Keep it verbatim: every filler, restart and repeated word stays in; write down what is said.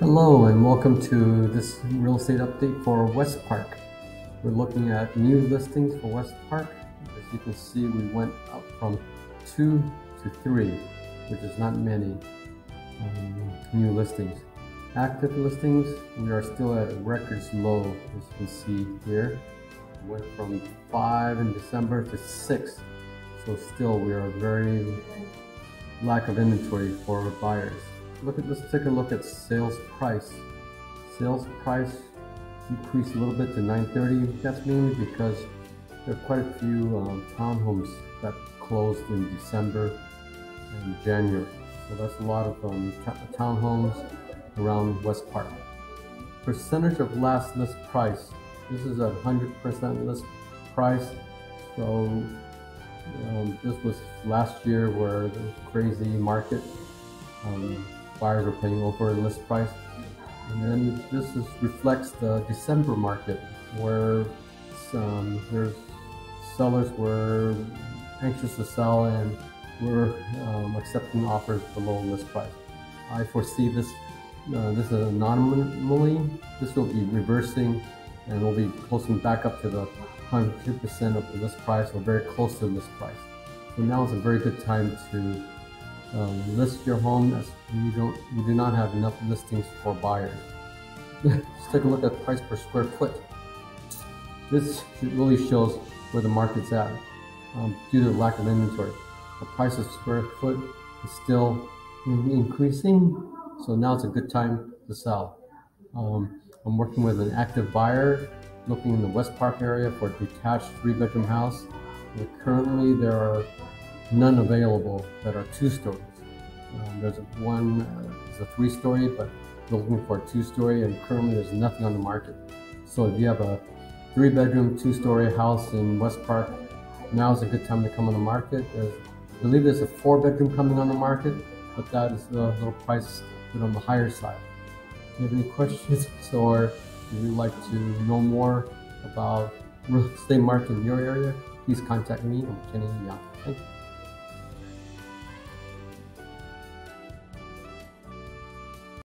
Hello and welcome to this real estate update for Westpark. We're looking at new listings for Westpark. As you can see, we went up from two to three, which is not many um, new listings. Active listings, we are still at a records low, as you can see here. We went from five in December to six, so still we are very lack of inventory for buyers. Look at, let's take a look at sales price. Sales price decreased a little bit to nine thirty. That's mainly because there are quite a few um, townhomes that closed in December and January. So that's a lot of um, townhomes around Westpark. Percentage of last list price. This is a one hundred percent list price. So um, this was last year where the crazy market. Um, buyers are paying over list price, and then this is, reflects the December market where um, there's sellers were anxious to sell and were um, accepting offers below list price. I foresee this uh, this is an anomaly. This will be reversing and we'll be closing back up to the one hundred percent of the list price or very close to the list price. So now is a very good time to Um, list your home as you don't you do not have enough listings for buyers. Let's take a look at price per square foot. This really shows where the market's at um, due to the lack of inventory. The price of square foot is still increasing, so now it's a good time to sell. Um, I'm working with an active buyer looking in the Westpark area for a detached three-bedroom house. And currently, there are none available that are two stories. Um, there's a one, uh, it's a three story, but we're looking for a two story, and currently there's nothing on the market. So if you have a three bedroom, two story house in Westpark, now is a good time to come on the market. There's, I believe there's a four bedroom coming on the market, but that is a little price bit on the higher side. If you have any questions or if you'd like to know more about real estate market in your area, please contact me. I'm Kenny Young. Thank you.